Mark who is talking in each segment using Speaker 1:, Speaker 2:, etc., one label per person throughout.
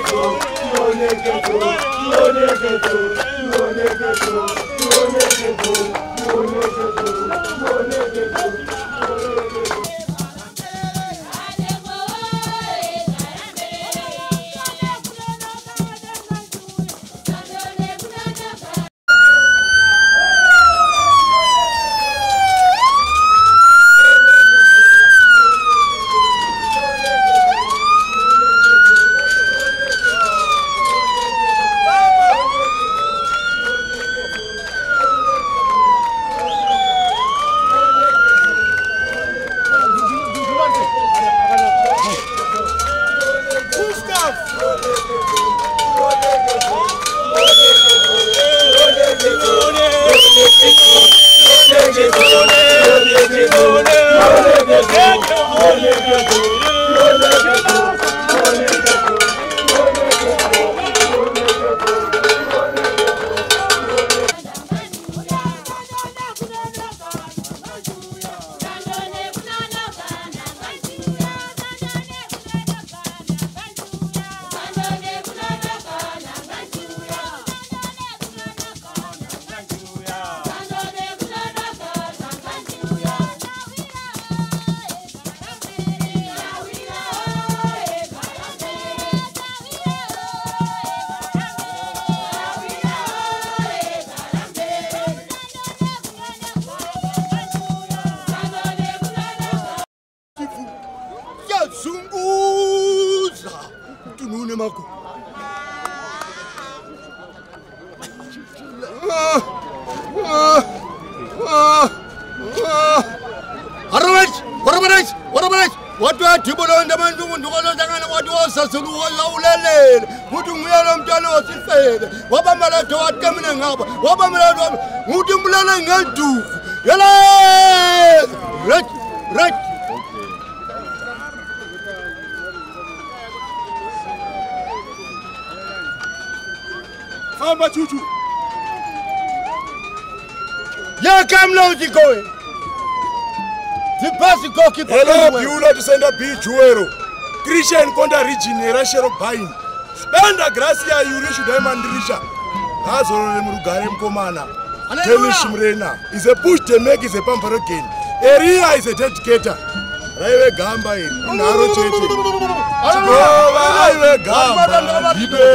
Speaker 1: Going. The pass goalkeeper.
Speaker 2: Hello, Beulah to send a B Juero. Christian Konda region, Rashero Pine. Spenda Gracia, Yurishu Diamond Risha. Hazol Murugarem Komana. Telish Mrena. Is a push to make is a pumper again. Area is a dedicator. Raiwe Gamba in Naro Chete. Raiwe Gamba.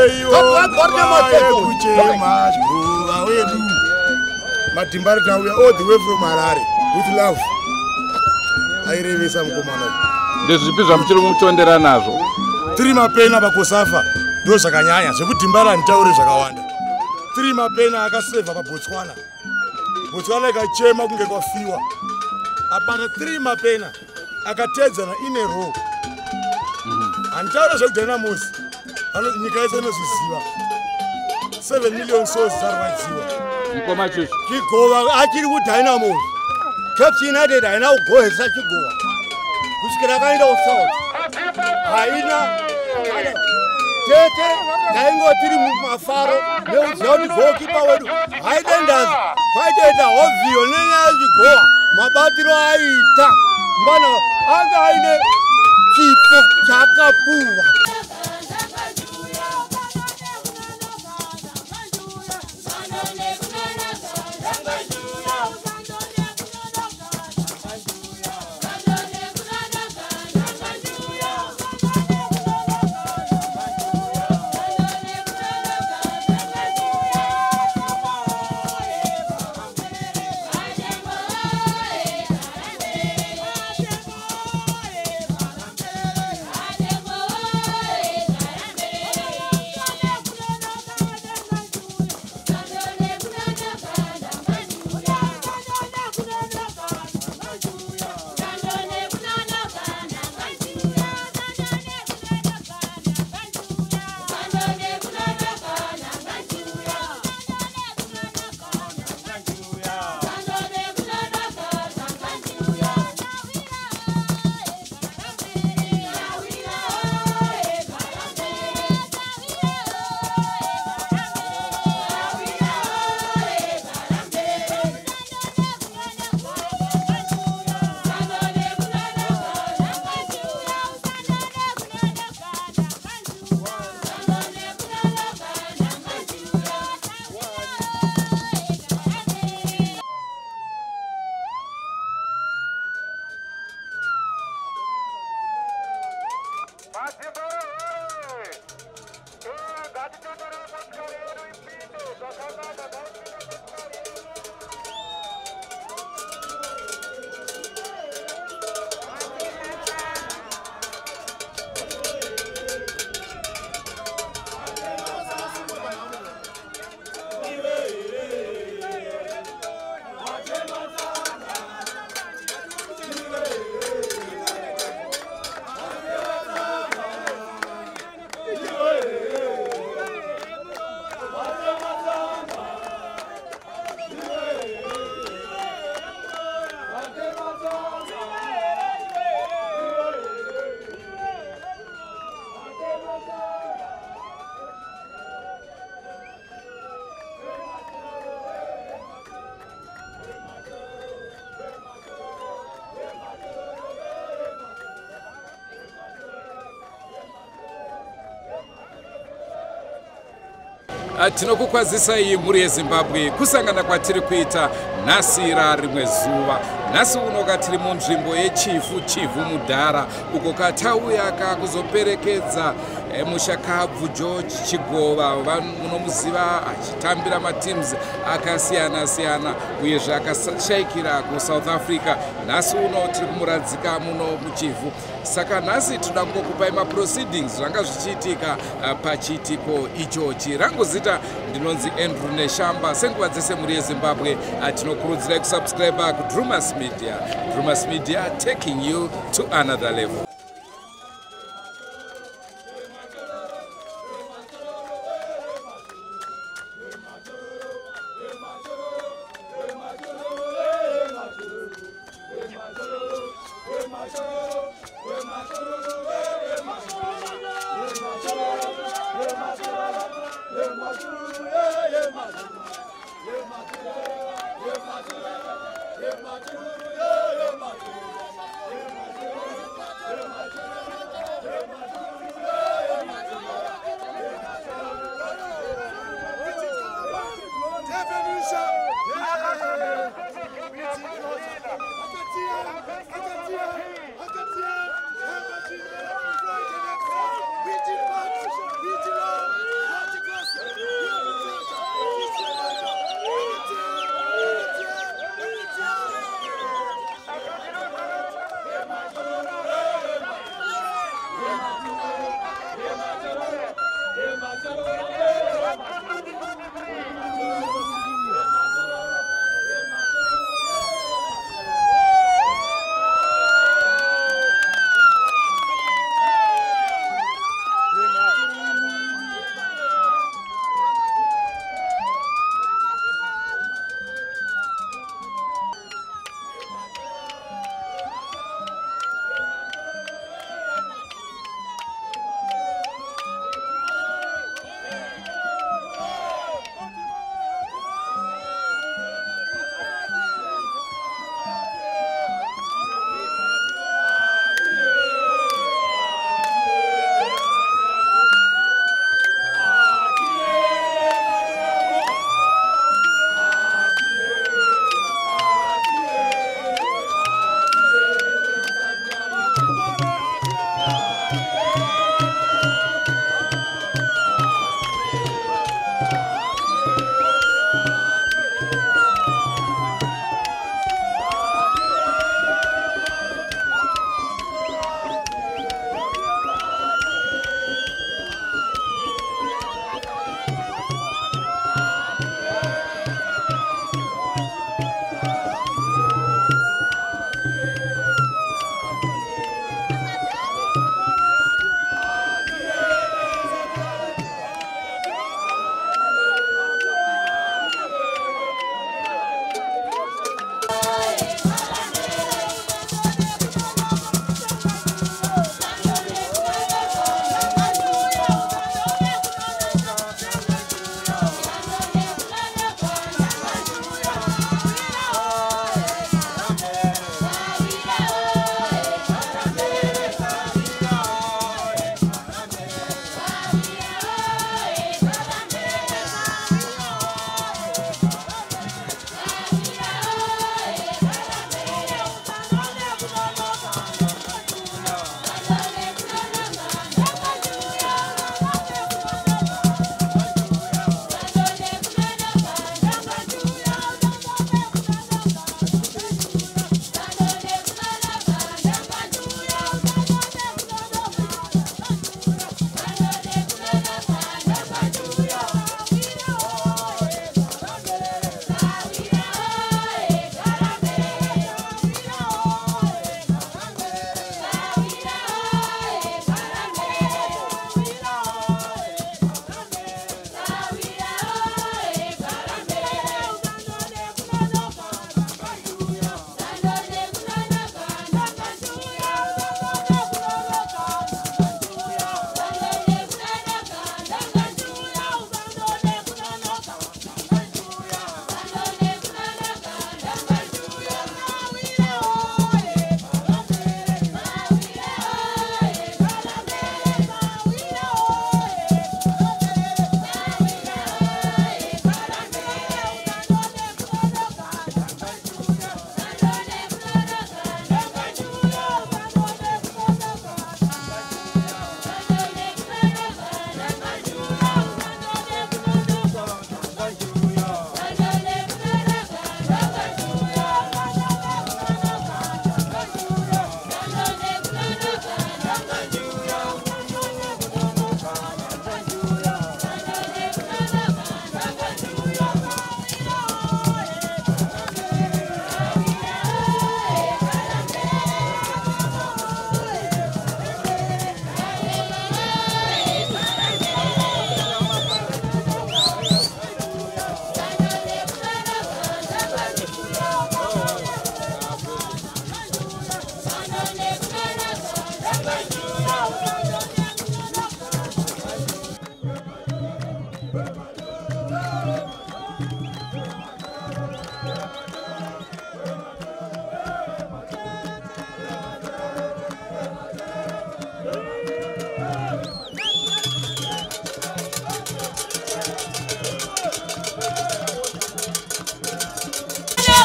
Speaker 2: Matimbarita, we are all the way from Harare with love. I really some commander.
Speaker 3: This is a much on the Ranazo.
Speaker 2: Three mapena bakosafa, those Akanyaya, so good Timbara and Tauri Zakawanda. Three mapena Akaseva Botswana. Botswana got Chema Gego Fiwa. About a 3 mapena, Akatezana in a row. And Taras of Dynamos, and Nikazanos is Siva. 7 million souls are Siva.
Speaker 1: Go actually with Dynamo. Caps United, I now go and such a go. Who's going to find out south? Aina Tete, Tango Timu Faro, no Johnny goalkeeper. I then does quite a obvious as you go. Mabatiro Aita, Mana, Againe, Keep Chakapu.
Speaker 3: Tinokukwazisai mhuri yeZimbabwe kusangana kwatiri kuita nhasi rimwe zuva. Nhasi unoka tiri munzvimbo yechifu Chivhu Mudhara uko katauya kakuzoperekedza mushakabvu George Chigova munomuziva achitambira matims akasiyana siyana uyezve akashayikira kuSouth Africa. Nhasi uno tiri kumuradzika muno muchivhu. Saka nhasi toda kungokupai maproceedings zvanga zvichiitika pachiitiko ichochi. Rangu zita ndinonzi Andrew Neshamba. Senguva dzese mhuri yeZimbabwe tinokurudzirai kusubscribe kuDrumas Media. Drumas Media taking you to another level.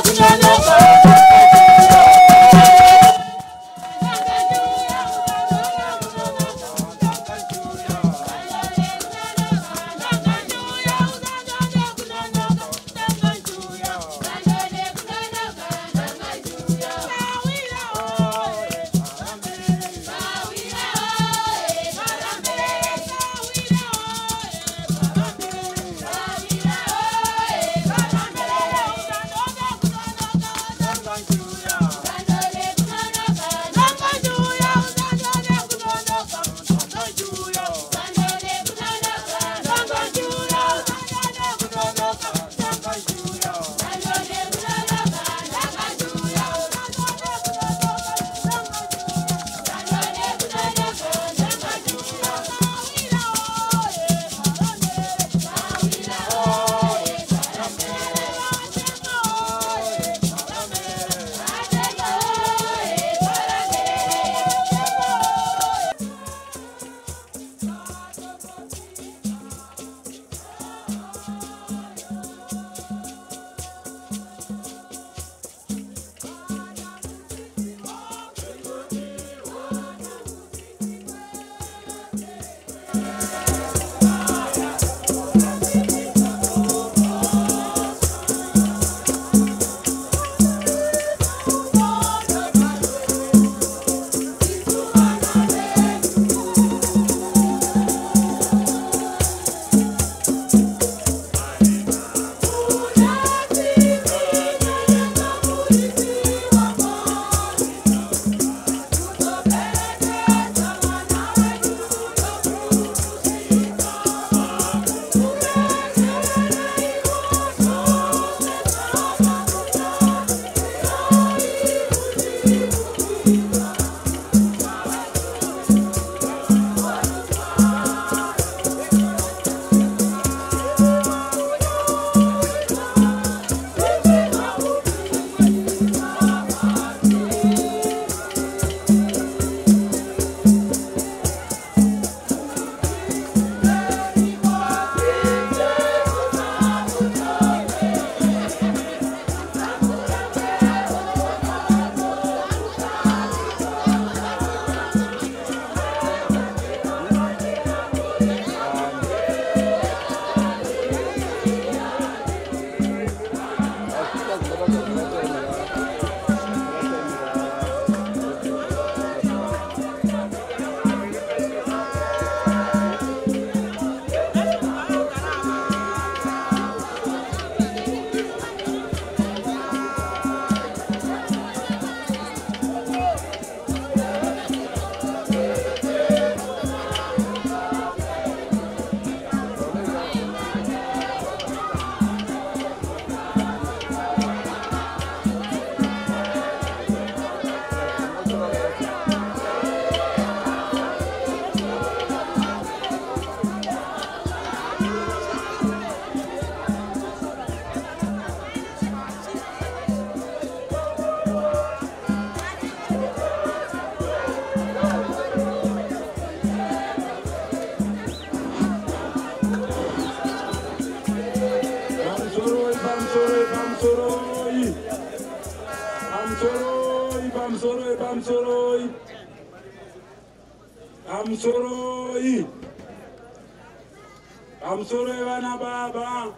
Speaker 4: Amsoro vana baba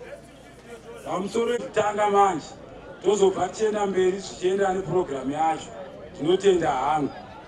Speaker 4: amsoro tanga manje tozobva tienda mberi tichienda neprogramu yacho tinotenda hangu.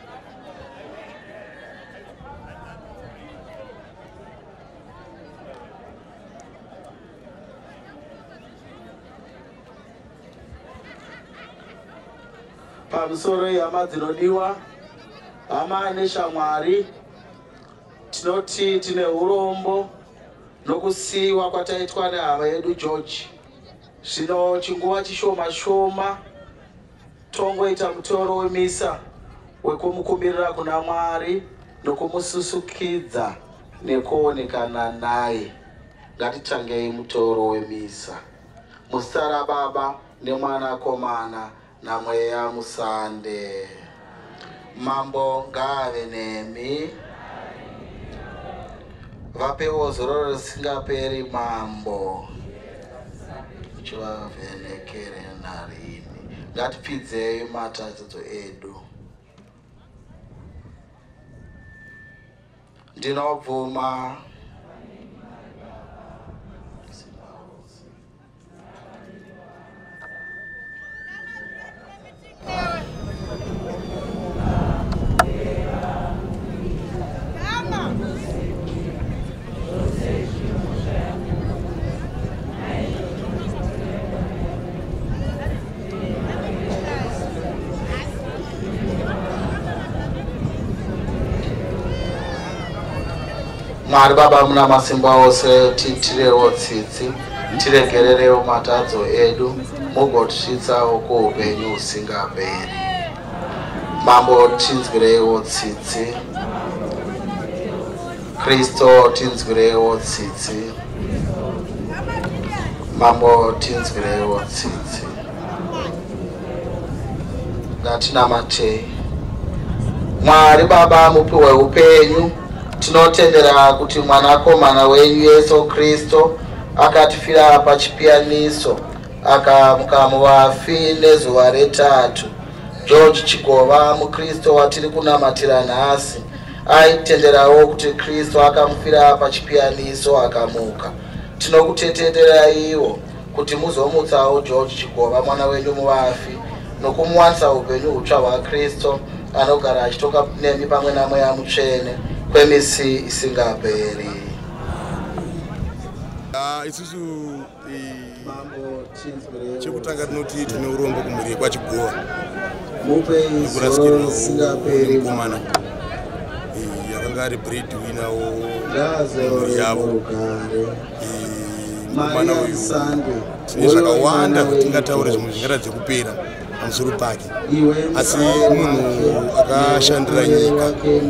Speaker 5: Pamusoro yama dzinodiwa hama neshamwari tinoti tine urombo nokusiiwa kwataitwa nehama yedu George. Zvino chinguva chishoma shoma tongoita mutoro wemisa wekumukumirira kuna Mwari nokumususukidza nekuonekana naye. Ngatitangei mutoro wemisa. Muzita raBaba neMwanakomana naMweya Musande. Mambo ngave nemi. Vapewo zororo risingaperi mambo. Chivavhenekere narini. Ngatipfidzei matatizo edu. Ndinobvuma Mwari Baba muna masimba ose titirewo tsitsi tiregererewo matadzo edu mugotisvitsawo kuupenyu husingaperi. Mambo tinzwireiwo tsitsi, Kristo tinzwireiwo tsitsi, Mambo tinzwireiwo tsitsi. Ngatinamatei. Mwari Baba mupiwe upenyu, tinotendera kuti mwanakomana wenyu Yesu Kristo akatifira pachipiyaniso akamuka muvafi nezuva retatu. George Chigova mukristo watiri kunamatira nhasi aitenderawo kuti Kristo akamufira pachipiyaniso akamuka. Tinokutetererai kuti muzomutsawo George Chigova mwana wenyu muvafi nokumuwanisa upenyu hutsva hwaKristo anogara achitoka nemi pamwe namweya mutsvene kwemisi isingaperi.
Speaker 2: Isusu chekutanga tinoti tine urombo kumhuri kwaChigova
Speaker 5: Mupe isingaperi
Speaker 2: mukomana yakanga ari breadwinner mhuri yavo. Mukomana uyu tine zvakawanda kuti tingataure zvimwe zvingaratidze kupera pamusoro pake, asi munhu akashandira nyika,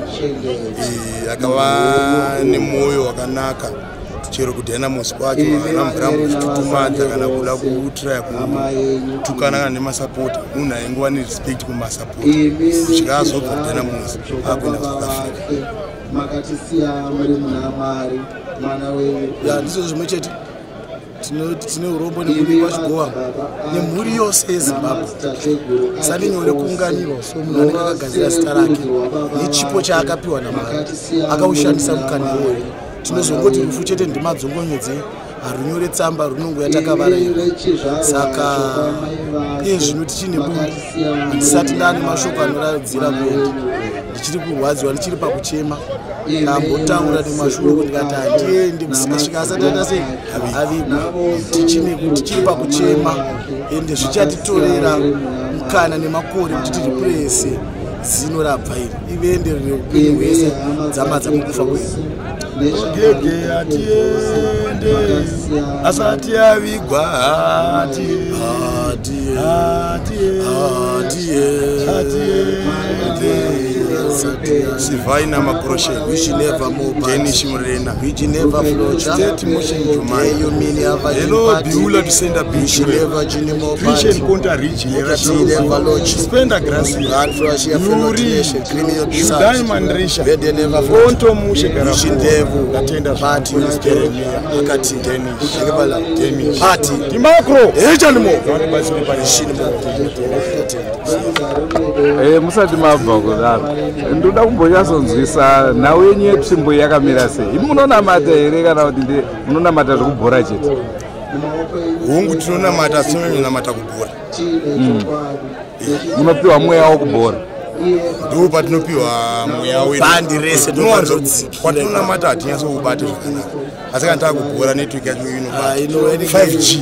Speaker 2: akava nemwoyo wakanaka. Chero kudhinamosi kwacho haana murambo kuchitutumadza kana kuda kutraya kutukana kana nemasapota. Munhu ainguva nerespect kumasapota kusvika azobva kudhinamosi akuenda kuSouth Africa.
Speaker 6: Ndizvo zvimwe chete tine urombo nemhuri kwaChigova nemhuri yose yeZimbabwe. Sani nyore kuunganirwa so munhu anenge akagadzira zita rake nechipo chaakapiwa naMwari akaushandisa mukana iwoyo. Tinozongoti rufu chete ndimadzongonyedze harunyore tsamba runongo yatakavaraira. Saka iye zvino tichine bungu handisati ndane mashoko anoradzira kuenda, ndichiri kurwadziwa ndichiri pakuchema. Ndambotaura nemashoko ndikati handiendi kusvika asati aita sei avigwa. Tichiri pakuchema ende zvichatitorera mukana nemakore kuti tiripurese zino rabva iri ivenderere upenyu hwese dzama dzamukufa kwedu.
Speaker 2: Gege atiende asati avigwa Sivaina Makroshe,
Speaker 6: Vichineva Moba,
Speaker 2: Danish Murena,
Speaker 6: Vichineva Flocha,
Speaker 2: State Motion Jumai,
Speaker 6: Hello,
Speaker 2: Biula to send a beach,
Speaker 6: Vichineva Jinimo,
Speaker 2: Christian Conta Rich,
Speaker 6: Vichineva Loch,
Speaker 2: Spender Grass,
Speaker 6: Yuri,
Speaker 2: Sudan Mandrisha,
Speaker 6: Vedeneva
Speaker 2: Fonto Mushekara,
Speaker 6: Vichindevu,
Speaker 2: Attender
Speaker 6: Party, Akati,
Speaker 2: Danish,
Speaker 6: Party,
Speaker 2: Dimacro,
Speaker 6: Ejanimo,
Speaker 3: musati mabva kudaro ndoda kumbonyasonzwisa nhau yenyu yetsvimbo yakamira sei. Imi munonamata here kana kuti munonamata zvekubhora chete?
Speaker 2: Hongu tinonamata asi tinonamata kubhora.
Speaker 3: Munopiwa mweya wokubhora?
Speaker 2: Ndo patinopiwa mweya wedu.
Speaker 6: Bandi rese
Speaker 2: kwatinonamata hatinyatso kubata zvakanaka. Asi kana takubhora network yacho inobata 5G.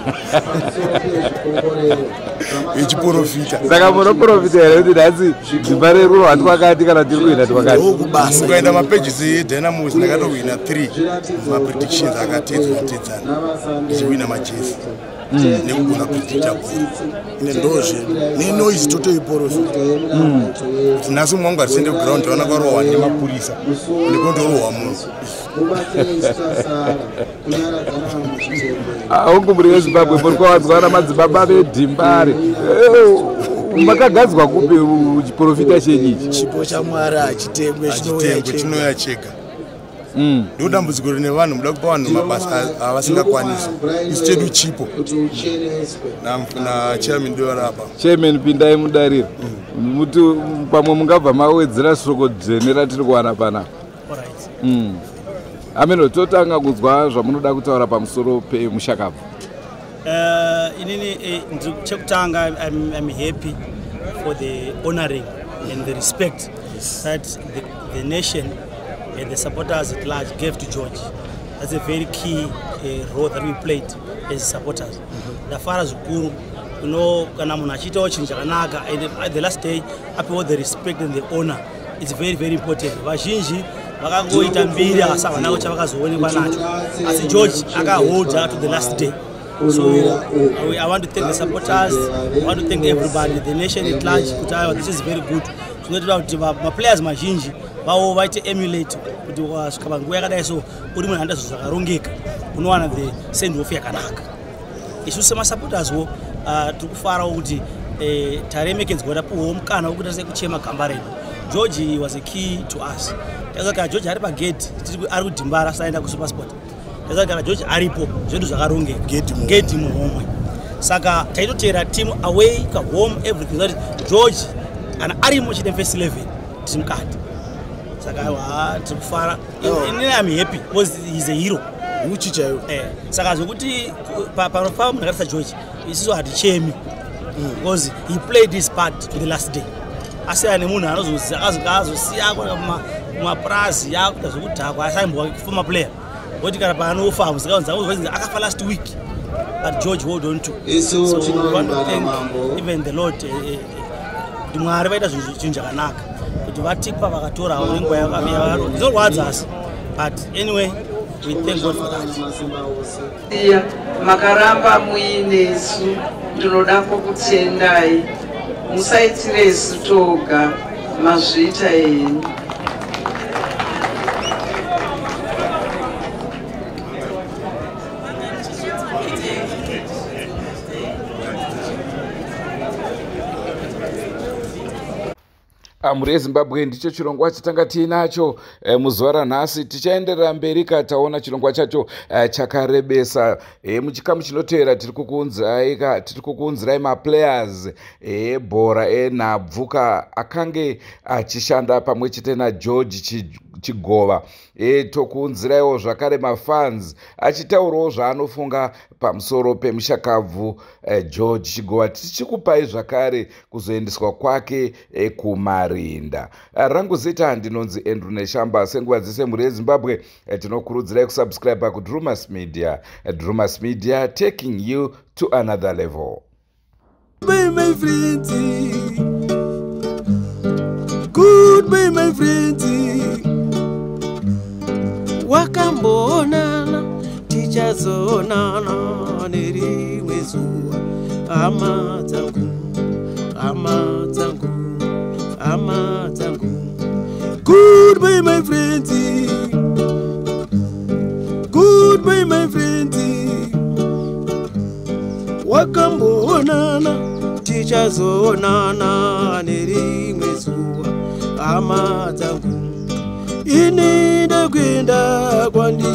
Speaker 2: Ichiprofita.
Speaker 3: Saka munoprofita here kuti nhasi dzimba reru hatwakati kana tiri kuenda twakati?
Speaker 2: Ukaenda mapages eDynamos ndakatowina 3 mapredictions akatedzana ndichiwina majezi nekugona predicta
Speaker 6: nendozve nenoise totoiprofita.
Speaker 2: Nhasi mwangu hatisende kuground taona kwarohwa nemapurisa nekondorohwa munhu.
Speaker 3: Hongu weZimbabwe muri kwawadzwana madzibaba vedhimbare. Makagadzwa kupi chiprofita chenyu ichi?
Speaker 6: Chipo chaMwari hachitengwe,
Speaker 2: chinouya chega. ndo dambudziko rine vanhu muda kupa vanhu mabasa avasingakwanisi isi chedu chipo na chairman doarapa
Speaker 3: chairman pindai mudarira muti pamwe mungabva mawedzera soko dzvene ratiri kuwana panapa. Ameno totanga kunzwa zvamunoda kutaura pamusoro pemushakabvu.
Speaker 6: Inini chekutanga I'm happy for the honoring and the respect that the nation and the supporters at large gave to George. That's a very key role that we played as supporters. The far as Guru, you know, kana munachita chinhu chakanaka, and at the last day, after the respect and the honor, it's very, very important. Vazhinji vakangoita mbiri asavana kuti vakazoonekwa nacho, asi George akahold to the last day. So I want to thank the supporters, I want to thank everybody, the nation at large. This is very good. My players mazhinji vao vaite emulate kuti wasvika nguva yakadai so uri munhu anda zvinhu zvakarongeka unowana the send off yakanaka. Isu semasupporters wo tiri kufarawo kuti taremekedzwa tapuwawo mukana wokuti sekuchema gamba redu. George was a key to us. Takagara George ari pagate ari kudhimbara saenda kuSuperSport. Takagara George aripo zvedu zvakarongeka gate muhomwe. Saka taitotera team away ka home everything that George and arimo chite first 11 team card. Saka tiri kufara. I'm happy because he's a hero.
Speaker 1: Uchichayo.
Speaker 6: Saka zokuti pa munakatsa George isiso hatichemi because he played his part to the last day. Asiya nemunhu anozosiya kumapurazi yakuita zvekudhakwa asaimbowa former player. Kuti kana paanofa musikaonza akafa last week. But George hold on to. So we want to thank even the Lord. Mwari vaita zvinhu zvakanaka kuti vatipa vakatora nguva yakavaro zvorwadza asi but anyway we thank God for that.
Speaker 7: Makaramba muinesu ndinoda kukutendai musaitire isu toga mazviita henyu.
Speaker 3: Mhuri yeZimbabwe ndicho chirongwa chatanga tiinacho muzuva ranhasi. Tichaenderera mberi kataona chirongwa chacho chakarebesa. Muchikamu chinotevera tiri kukuunzirai maplayers ebhora enhabvuka akange achishanda pamwe chete naGeorge Chigova. Tokuunziraiwo zvakare mafans achitaurawo zvaanofunga pamusoro pemushakabvu George Chigova. Tichikupai zvakare kuzoendeswa kwake kumarinda. Rangu zita ndinonzi Andrew Neshamba. Senguva dzese mhuri yeZimbabwe tinokurudzirai kusubscribe kuDrumas Media. Drumas Media, taking you to another level.
Speaker 1: Goodbye my friends, goodbye my friends. Wakambonana tichazonana nerimwe zuva. Hama dzangu, hama dzangu, hama dzangu. Goodbye my friends, goodbye my friends. Wakambonana tichazonana nerimwe zuva. Hama dzangu, inida kuenda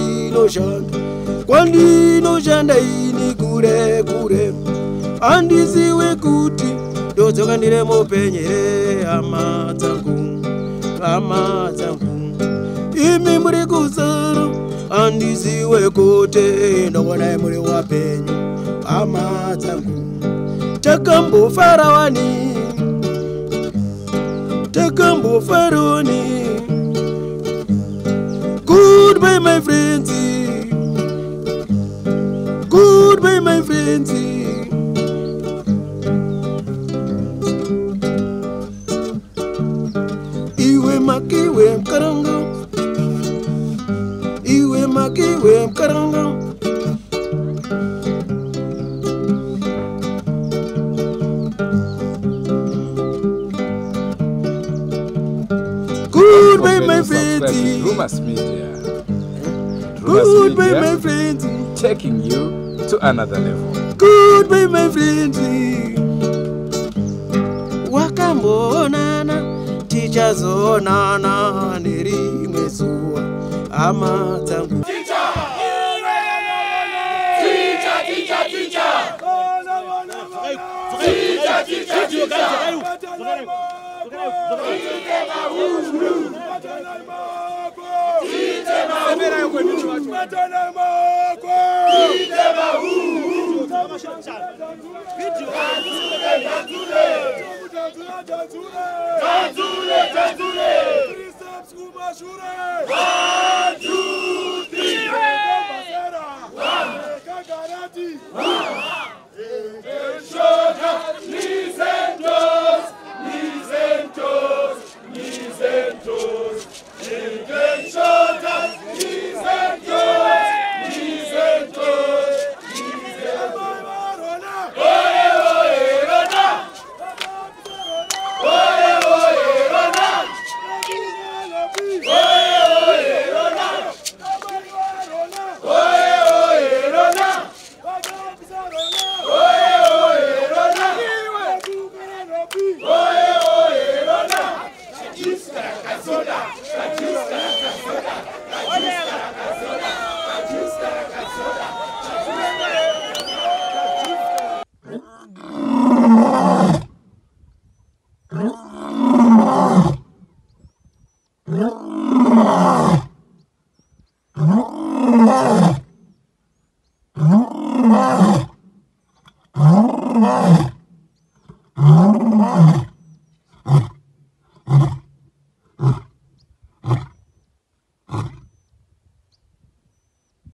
Speaker 1: kwandinoshanda ini kure kure. Andiziwe kuti ndodzoka ndire mupenyere. Hama dzangu, hama dzangu, imi muri kuzara. Andiziwe kuti ndokona muri wapenyu. Hama dzangu, takambofarawani, takambofaroni. Goodbye my friends, goodbye my friends. Iwe makiwe mkarango, iwe makiwe mkarango. Goodbye my friends,
Speaker 3: Drumas Media.
Speaker 1: goodbye my friends,
Speaker 3: taking you to another level.
Speaker 1: goodbye my friends. Wakambonana tichazonana nerimwe zuva.
Speaker 6: hama dzangu.
Speaker 8: Oh,